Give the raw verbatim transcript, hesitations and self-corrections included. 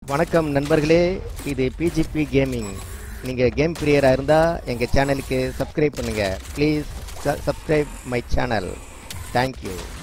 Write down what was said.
வணக்கம் நண்பர்களே, இது பிஜிபி கேமிங். நீங்கள் கேம் பிரியராக இருந்தால் எங்கள் சேனலுக்கு சப்ஸ்கிரைப் பண்ணுங்கள். Please subscribe my channel. Thank you.